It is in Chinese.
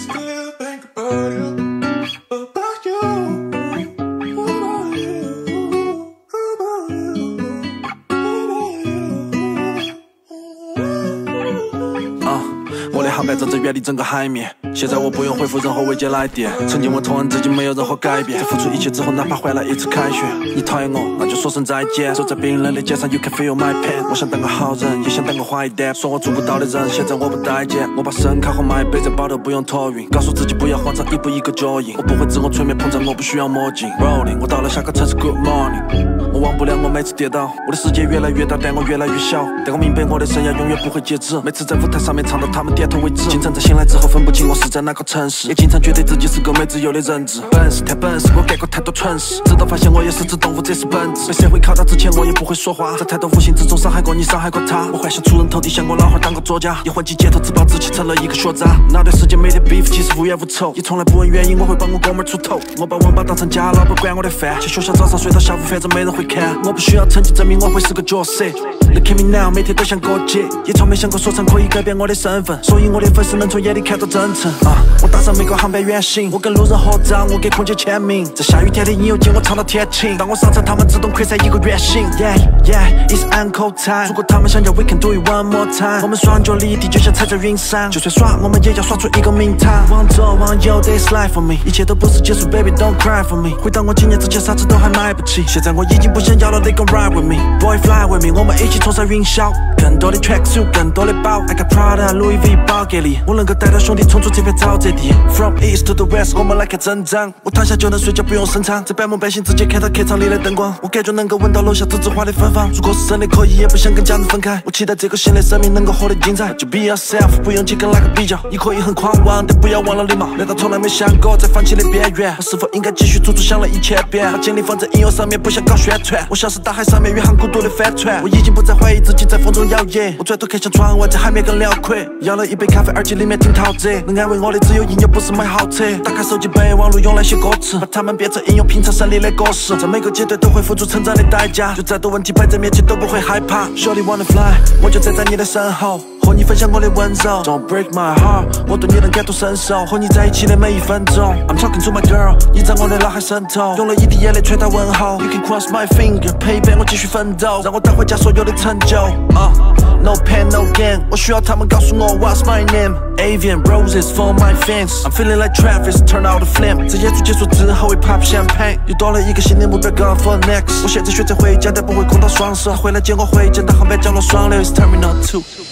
still think about you, about you, about you, about you. 我的航班正在远离整个海面，现在我不用回复任何未接来电。曾经我痛恨自己没有任何改变，在付出一切之后，哪怕换来一次凯旋。你讨厌我，那就说声再见。走在冰冷的街上 ，You can feel my pain。我想当个好人，也想当个坏蛋。说我做不到的人，现在我不待见。我把声卡和麦背在包头，不用托运。告诉自己不要慌张，一步一个脚印。我不会自我催眠膨胀，我不需要墨镜。Rolling， 我到了下个城市 ，Good morning。我忘不了我每次跌倒，我的世界越来越大，但我越来越小。但我明白我的生涯永远不会截止。每次在舞台上面唱到他们点头为止。经常在醒来之后分不清我是在哪个城市，也经常觉得自己是个没自由的人质。本事谈本事，我干过太多蠢事，直到发现我也是只动物，这是本质。被社会拷打之前，我也不会说话，在太多无形之中伤害过你，伤害过他。我幻想出人头地，想我老汉当个作家，也混迹街头自暴自弃，成了一个学渣。那段时间每天 beef， 其实无冤无仇，也从来不问原因，我会帮我哥们出头。我把网吧当成家，老板管我的饭，去学校早上睡到下午，反正没人会看。我不需要成绩证明我会是个角色。Look at me now， 每天都想过节，也从没想过说唱可以改变我的身份，所以我的粉丝能从眼里看到真诚。我搭上每个航班远行，我跟路人合照，我给空姐签名。在下雨天的应有节我唱到天晴，当我上场，他们自动溃散一个圆形。Yeah yeah，it's uncle time。如果他们想要 ，we can do it one more time。我们双脚离地，就像踩在云上，就算耍，我们也要耍出一个名堂。往左往右 ，this life for me， 一切都不是结束 ，baby don't cry for me。回到我几年之前，啥子都还买不起，现在我已经不想要了 ，they gon' ride with me，boy fly with me， 我们一起冲上云霄。更多的 tracksuit， 更多的包 ，I got Prada、Louis V 包给你，我能够带着兄弟冲出这片沼泽地。From east to the west， 我们来看增长。我躺下就能睡觉，不用伸长，在百梦半醒之间看到客场里的灯光，我感觉能够闻到楼下栀子花的芬芳。如果是真的可以，也不想跟家人分开。我期待这个新的生命能够活得精彩。就 be yourself， 不用去跟哪个比较。你可以很狂妄，但不要忘了礼貌。难道从来没想过在放弃的边缘？我是否应该继续足足想了1000遍？把精力放在音乐上面，不想搞宣传。我像是大海上面宇航孤独的帆船，我已经不再怀疑自己在风中摇曳。我转头看向窗外，这海面更辽阔。要了一杯咖啡，耳机里面听陶喆，能安慰我的只有音乐，不是买豪车。打开手机备忘录用来写歌词，把它们变成应用品尝胜利的果实。在每个阶段都会付出成长的代价，就再多问题摆在面前都不会害怕。Shorty wanna fly， 我就站在你的身后，和你分享我的温柔。Don't break my heart， 我对你能感同身受，和你在一起的每一分钟。I'm talking to my girl， 你在我的脑海渗透，用了一滴眼泪传达问候。You can cross my finger， 陪伴我继续奋斗，让我带回家所有的成就。No pain, no gain， 我需要他们告诉我 What's my name。 Avian roses for my fans， I'm feeling like Travis turn out the flame。 在演出结束之后会 pop champagne， 又多了一个新的目标 Go for next。 我现在选择回家，但不会空到双手，他会来接我回家，但航班降落双流 It's Terminal 2。